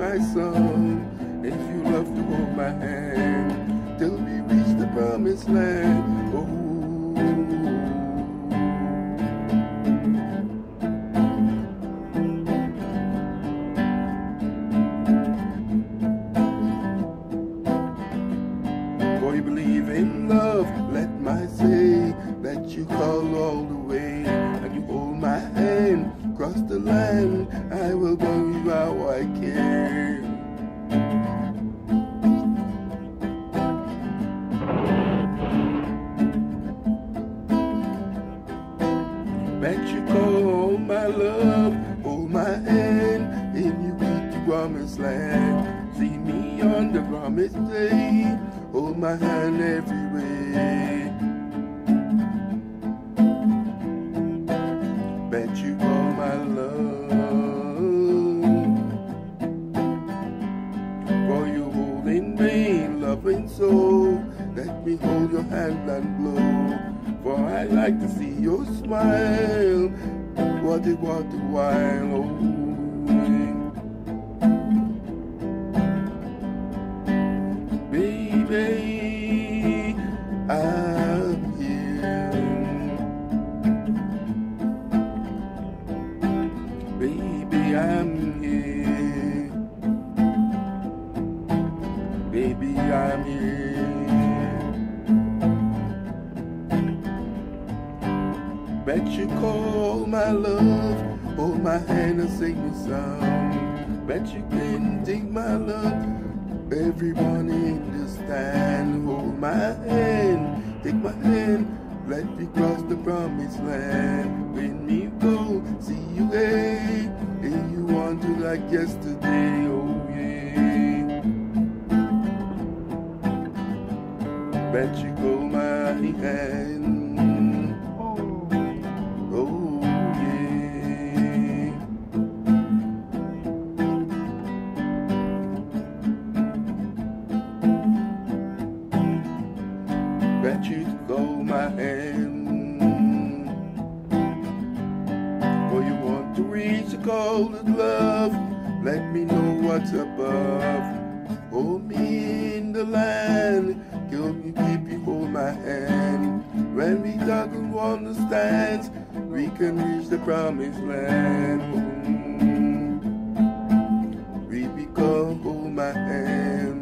my son, if you love to hold my hand till we reach the promised land. Oh, for you believe in love, let my say that you call all the way, and you hold my hand, cross the land, I will go you how I can. Bet you call my love, hold my hand, and you reach the promised land. See me on the promised day, hold my hand every way. Bet you call my love, for you holding me, loving soul. Let me hold your hand and blow, for I like to see your smile. What a while, oh. Baby, I'm here. Baby, I'm here. Baby, I'm here. Bet you call my love, hold my hand and sing me song. Bet you can take my love, everyone understand. Hold my hand, take my hand, let me cross the promised land. When we go, see you again, and you want to like yesterday, oh yeah. Bet you hold my hand. Bet you hold my hand, for you want to reach the goal of love. Let me know what's above. Hold me in the land, kill me, keep you, hold my hand. When we don't understand, we can reach the promised land. We become, hold my hand.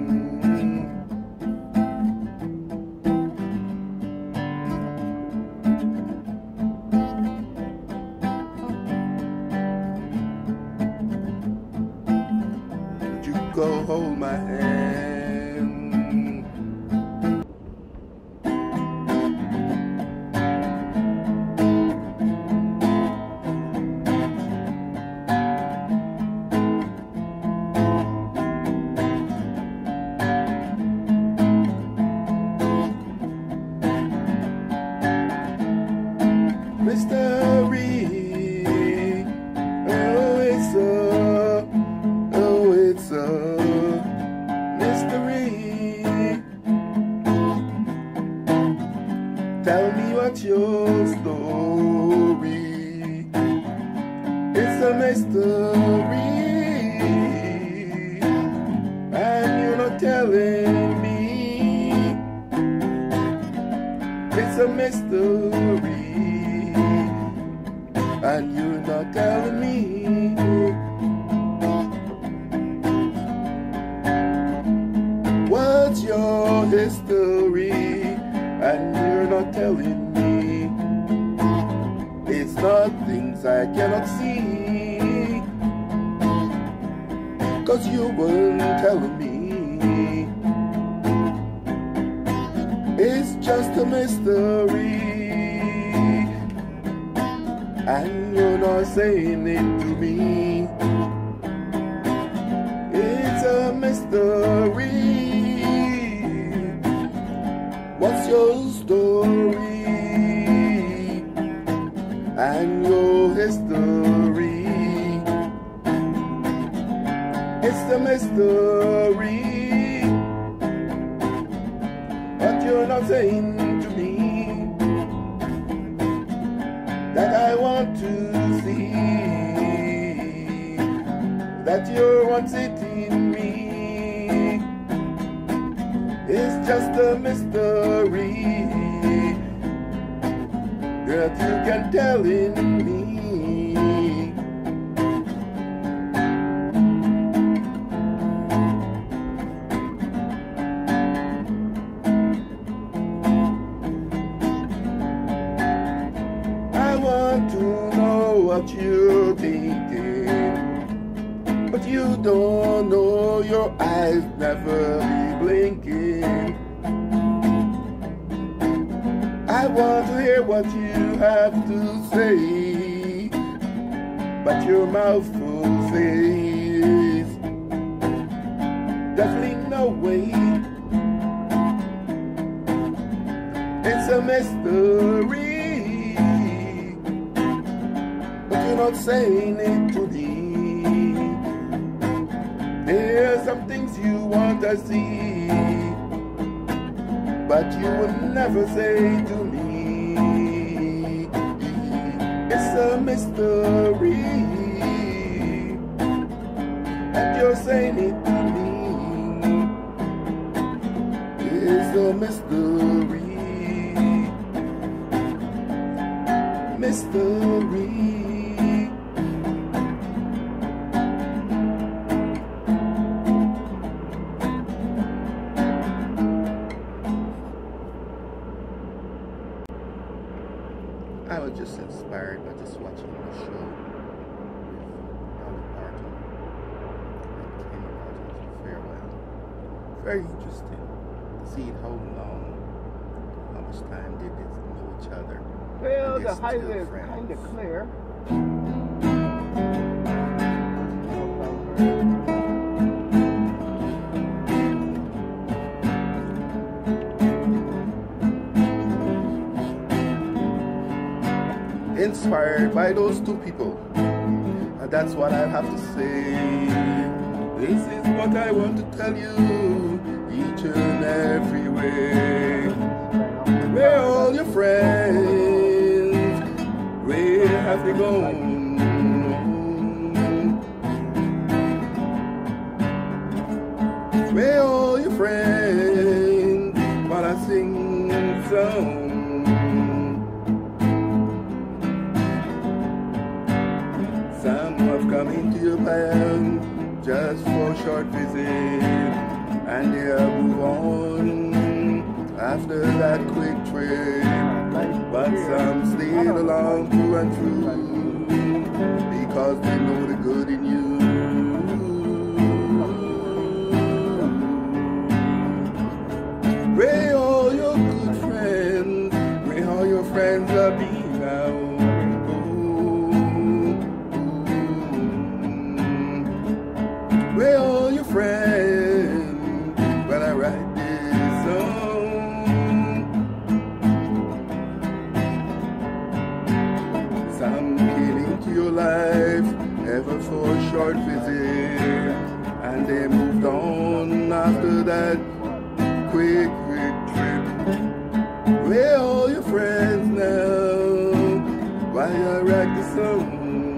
Go hold my hand. Mystery, oh it's a mystery. Tell me what's your story. It's a mystery, and you're not telling me. It's a mystery, and you're not telling me. What's your history, and you're not telling me? It's not things I cannot see, 'cause you weren't telling me. It's just a mystery, and you're not saying it to me. It's a mystery. What's your story and your history? It's a mystery, but you're not saying to me that I want to see, that you're once in me. It's just a mystery that you can tell in me. I want to know what you're thinking, but you don't know, your eyes never be blinking. I want to hear what you have to say, but your mouth full says definitely no way. It's a mystery, but you're not saying it to me. There's some things you want to see, but you will never say to me. It's a mystery, and you're saying it to me. It's a mystery, mystery. I was just inspired by just watching the show with Dolly Parton and Kenny Rogers' Farewell. Very interesting to see how long, how much time they get to know each other. Well, the highway is kind of clear. Inspired by those two people, and that's what I have to say. This is what I want to tell you each and every way. Where are all your friends? Where have they gone? Where are all your friends while I sing song? Some have come into your plan just for a short visit, and they have moved on after that quick trip. But some stayed along through and through because they know the good in you. Where all your good friends, where all your friends are being now. Where all your friends when I write this song? Some came into your life ever for a short visit, and they moved on after that quick trip. Where all your friends now? Why I write this song?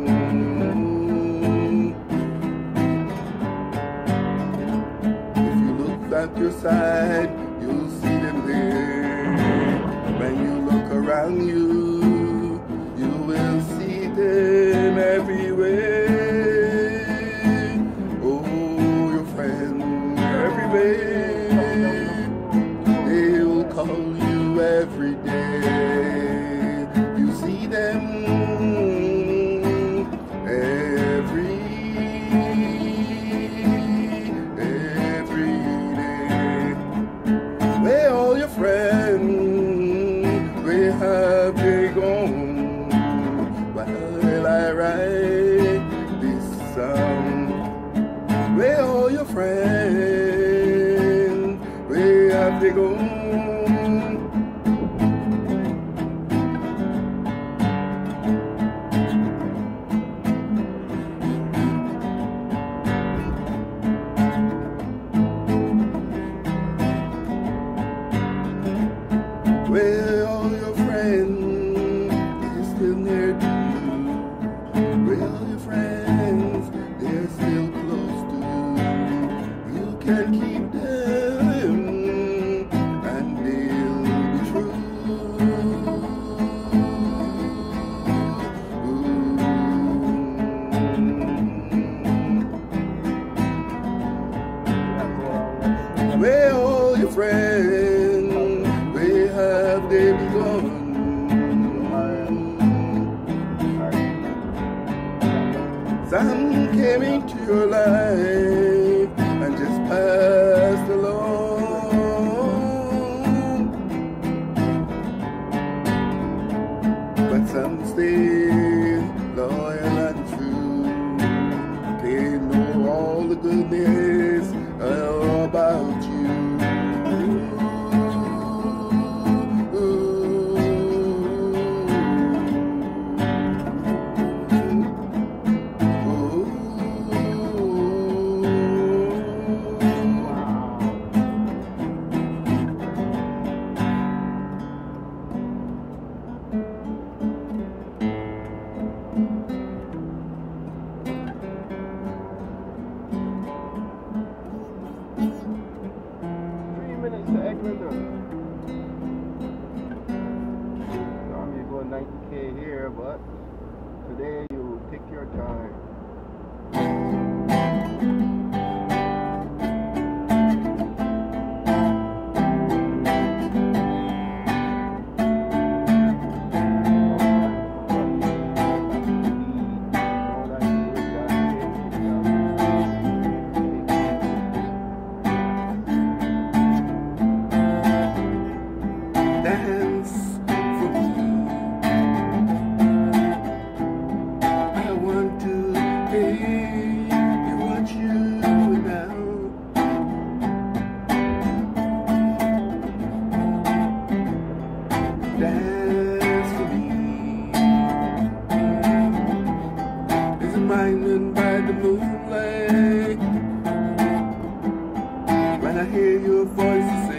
At your side, you'll see them there. When you look around you, you will see them everywhere. Oh, your friends everywhere. They will call you every day. You see them every friend, where have they gone? While I write this song, where are your friends? Where have they gone? Where all your friends, they're still near to you. Where all your friends, they're still close. can keep them and they'll be true. Where all your friends, where have they been gone? Some came into your life and just passed along, but some stayed loyal and true. They know all the goodness about you. Normally you go 90K here, but today you take your time. Dance for me. I want to hear what you do now. Dance for me. It's minded by the moonlight. When I hear your voice say,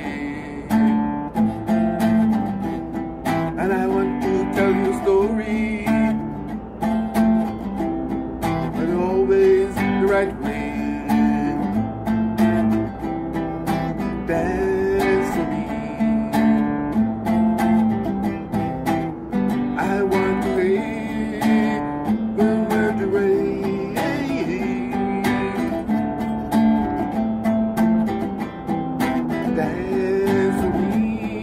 and I want to tell you a story, but always the right way. Dance for me. I want to hear the word rain. Dance for me.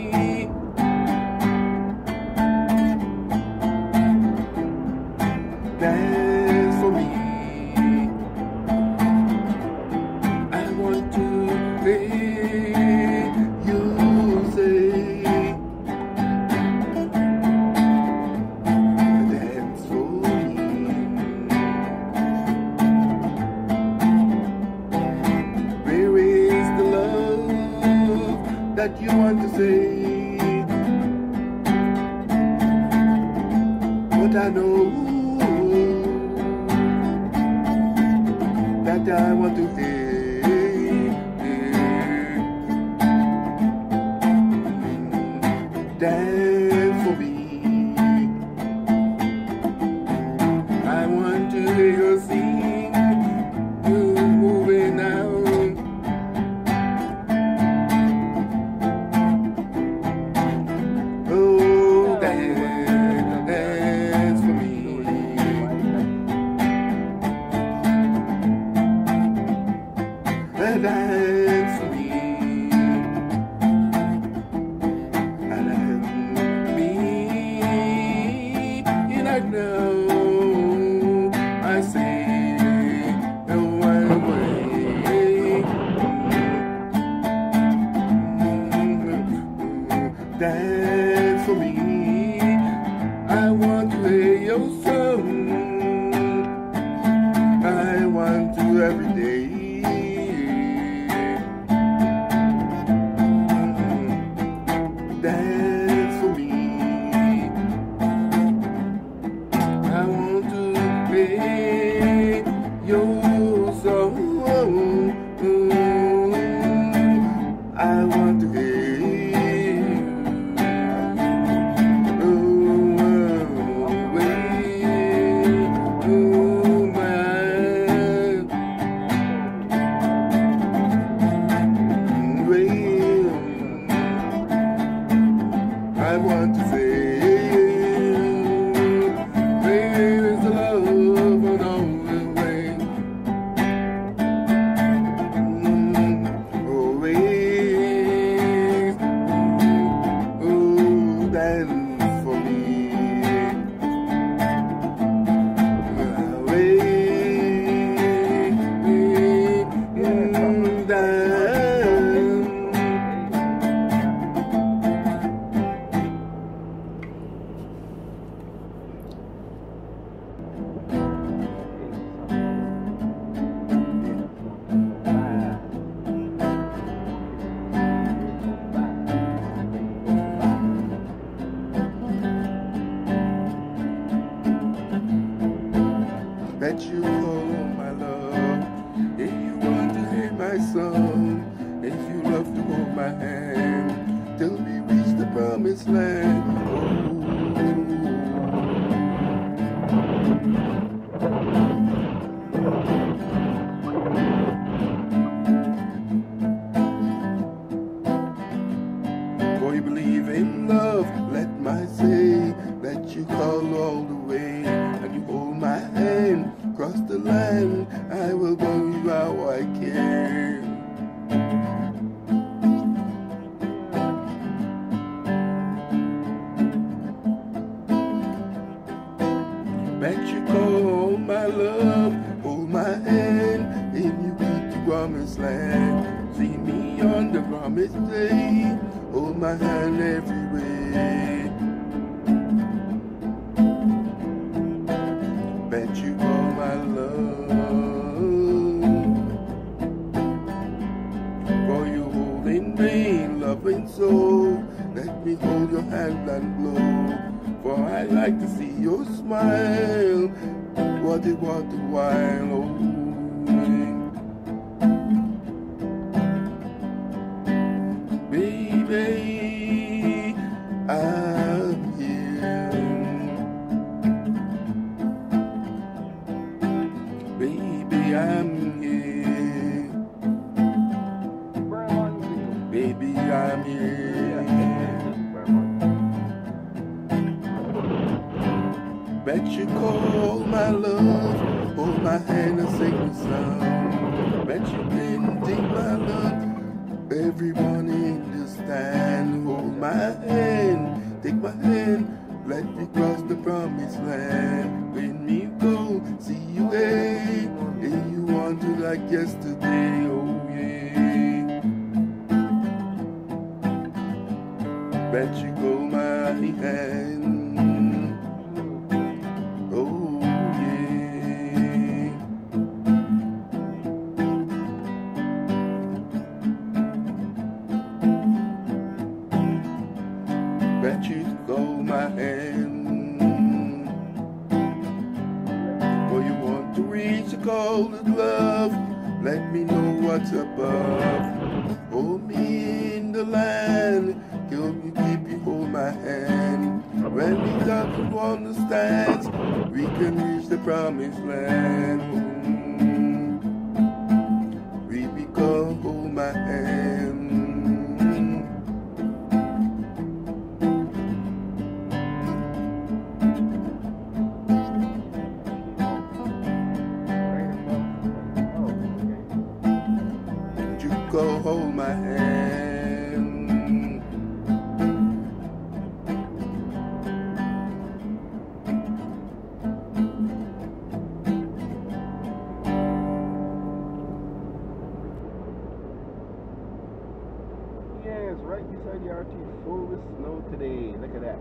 Dance for me. I want to hear you say, dance for me. Where is the love that you want to say? But I know that I want to hear. Dance for me. I want to hear you sing, you moving out. Oh, dance for me. Dance for me. And me, and I know I say the one way. Dance for me. I want to hear your song. I want to every day. Dance for me. I want to play your song. I want to hear you. my son. If you love to hold my hand till we reach the promised land. For you believe in love, let my say that you call all the way, and you hold my hand, cross the line, I will go you how I can. Bet you call my love, hold my hand, and you reach the promised land. See me on the promised day, hold my hand every way. Bet you call my love, for you holding me, loving soul. Let me hold your hand and blow, for I like to see your smile. What a while, oh. Baby, I'm here. Baby, I'm here. Baby, I'm here. Bet you call my love, hold my hand and sing the song. Bet you can take my love every morning to stand. Hold my hand, take my hand, let me cross the promised land. When we go, see you again, and you want to like yesterday, oh yeah. Bet you hold my hand. Bet you hold my hand. For you want to reach a golden love, let me know what's above. Hold me in the land, keep you hold my hand. When we talk to understands, we can reach the promised land. We become hold my hand. Go hold my hand. Yes, right beside the RT, full with snow today. Look at that.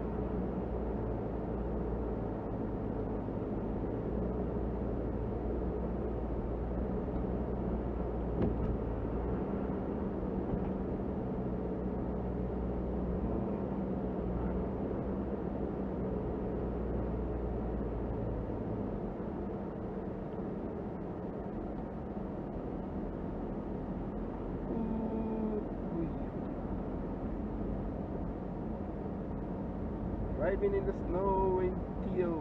Driving in the snow in Tio.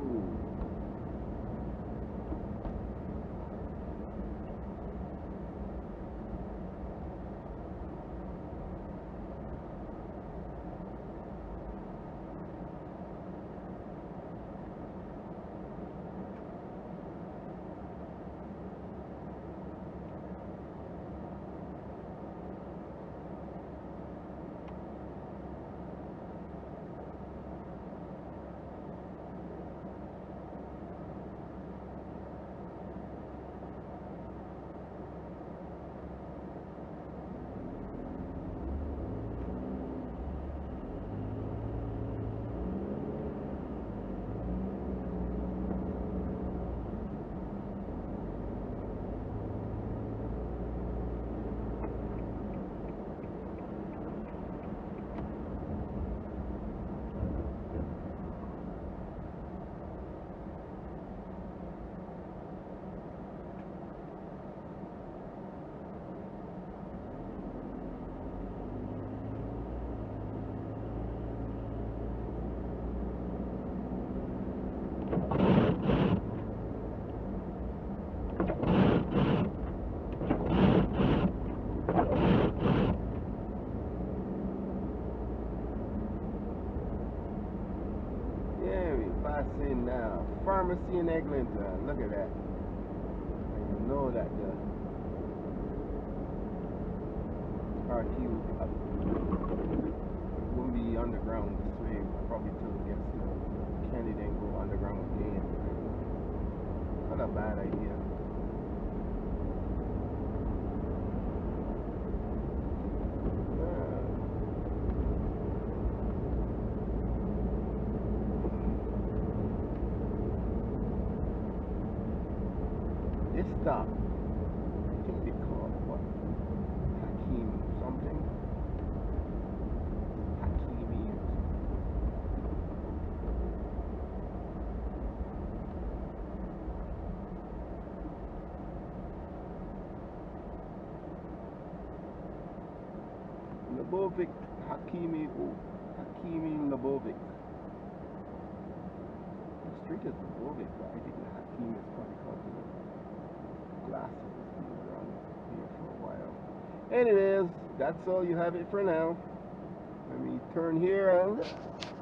Now, pharmacy in Eglinton. Look at that. And you know that the RT won't be underground this way, probably till it gets to Kennedy, then go underground again. Not a bad idea. This stop, I think they call it what? Hakeem something? Hakimi. Lebovic, Hakimi, oh, Hakimi Lebovic. The street is Lebovic, but I think Hakimi is probably called the glasses. Been around here for a while. Anyways, that's all you have it for now. Let me turn here and